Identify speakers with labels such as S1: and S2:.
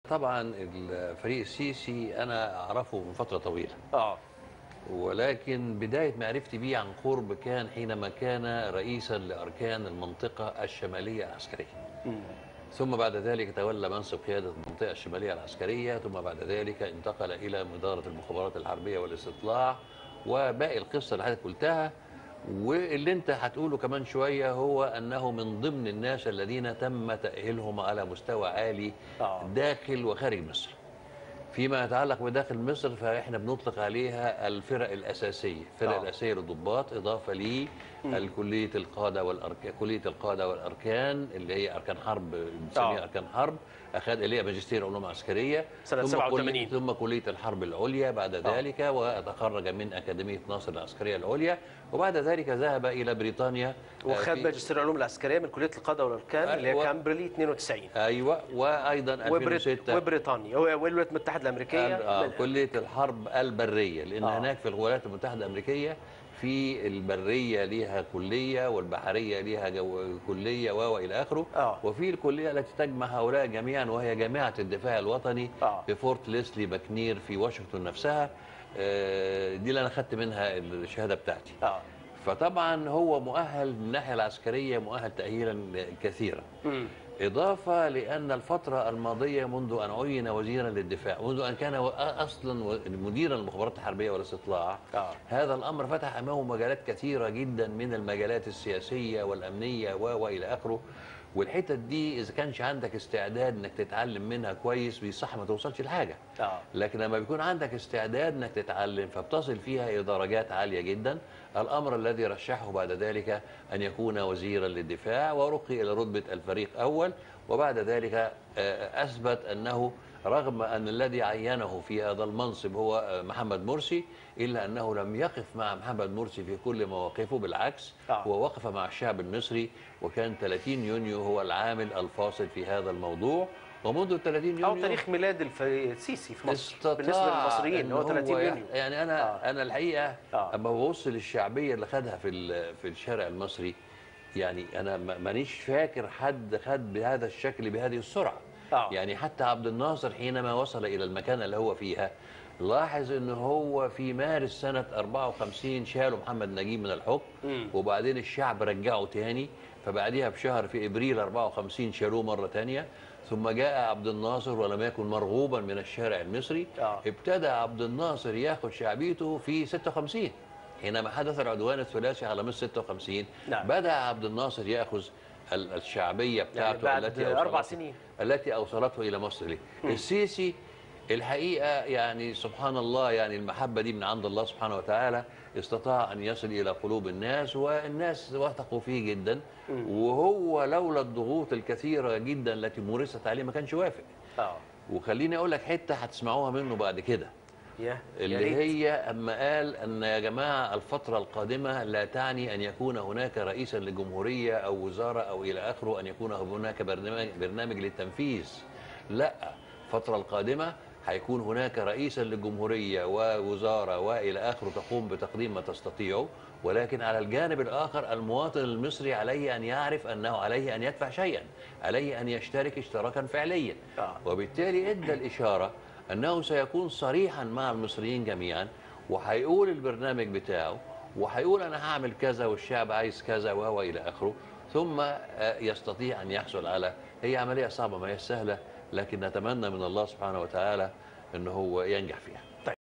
S1: طبعا الفريق السيسي انا اعرفه من فتره طويله،
S2: اه
S1: ولكن بدايه معرفتي به عن قرب كان حينما كان رئيسا لاركان المنطقه الشماليه العسكريه. ثم بعد ذلك تولى منصب قياده المنطقه الشماليه العسكريه، ثم بعد ذلك انتقل الى اداره المخابرات الحربيه والاستطلاع، وباقي القصه اللي حضرتك قلتها. واللي انت هتقوله كمان شويه هو انه من ضمن الناس الذين تم تاهيلهم على مستوى عالي
S2: اه
S1: داخل وخارج مصر. فيما يتعلق بداخل مصر فاحنا بنطلق عليها الفرق الاساسيه، الفرق الاساسيه للضباط، اضافه لكليه القاده والاركان، كليه القاده والاركان اللي هي اركان حرب، بنسميها اركان حرب، اخذ اللي هي ماجستير علوم عسكريه،
S2: سنه
S1: ثم
S2: 87
S1: ثم كليه الحرب العليا بعد ذلك، وتخرج من اكاديميه ناصر العسكريه العليا، وبعد ذلك ذهب الى بريطانيا
S2: وخد ماجستير العلوم العسكريه من كليه القاده والاركان اللي هي كامبرلي 92.
S1: ايوه، وايضا 2006
S2: وبريطانيا والولايات المتحده الامريكيه
S1: كليه الحرب البريه، لان هناك في الولايات المتحده الامريكيه في البريه ليها كليه، والبحريه ليها كليه والى اخره. وفي الكليه التي تجمع هؤلاء جميعا وهي جامعه الدفاع الوطني في فورت ليسلي ماكنير في واشنطن نفسها. دي اللي انا خدت منها الشهاده بتاعتي. فطبعا هو مؤهل من الناحيه العسكريه، مؤهل تاهيلا كثيرا. إضافة لأن الفترة الماضية منذ أن عين وزيرا للدفاع، منذ أن كان أصلا مديرا للمخابرات الحربية والاستطلاع، هذا الأمر فتح أمامه مجالات كثيرة جدا من المجالات السياسية والأمنية وإلى آخره. والحتت دي إذا كانش عندك استعداد إنك تتعلم منها كويس بيصح ما توصلش لحاجة. لكن لما بيكون عندك استعداد إنك تتعلم فبتصل فيها إلى درجات عالية جدا. الأمر الذي رشحه بعد ذلك أن يكون وزيرا للدفاع، ورقي إلى رتبة الفريق أول، وبعد ذلك أثبت أنه رغم أن الذي عينه في هذا المنصب هو محمد مرسي، إلا أنه لم يقف مع محمد مرسي في كل مواقفه، بالعكس هو وقف مع الشعب المصري، وكان 30 يونيو هو العامل الفاصل في هذا الموضوع. ومنذ 30 يونيو
S2: أو تاريخ ميلاد السيسي في مصر بالنسبة للمصريين هو 30 يونيو.
S1: يعني أنا الحقيقة أما ببص للشعبية اللي خدها في الشارع المصري، يعني أنا مانيش فاكر حد خد بهذا الشكل بهذه السرعة. يعني حتى عبد الناصر حينما وصل إلى المكان اللي هو فيها، لاحظ ان هو في مارس سنة 54 شالوا محمد نجيب من الحكم، وبعدين الشعب رجعه تاني، فبعديها بشهر في ابريل 54 شالوه مرة تانية، ثم جاء عبد الناصر ولم يكن مرغوبا من الشارع المصري. ابتدى عبد الناصر ياخد شعبيته في 56 حينما حدث العدوان الثلاثي على مصر 56. بدأ عبد الناصر ياخذ الشعبية بتاعته
S2: يعني بعد 4 سنين
S1: التي أوصلته إلى مصر. ليه؟ السيسي الحقيقة يعني سبحان الله، يعني المحبة دي من عند الله سبحانه وتعالى، استطاع أن يصل إلى قلوب الناس، والناس وثقوا فيه جدا. وهو لولا الضغوط الكثيرة جدا التي مورست عليه ما كانش وافق. وخليني أقول لك حتة هتسمعوها منه بعد كده، اللي هي أما قال أن يا جماعة الفترة القادمة لا تعني أن يكون هناك رئيسا للجمهورية أو وزارة أو إلى آخره، أن يكون هناك برنامج للتنفيذ. لا، الفترة القادمة هيكون هناك رئيسا للجمهورية ووزارة وإلى آخره تقوم بتقديم ما تستطيعه، ولكن على الجانب الآخر المواطن المصري عليه أن يعرف أنه عليه أن يدفع شيئا، عليه أن يشترك اشتراكا فعليا. وبالتالي ادى الإشارة أنه سيكون صريحا مع المصريين جميعا، وهيقول البرنامج بتاعه، وهيقول أنا هعمل كذا والشعب عايز كذا وإلى آخره، ثم يستطيع أن يحصل على، هي عملية صعبة ما هي سهلة، لكن نتمنى من الله سبحانه وتعالى أنه هو ينجح فيها.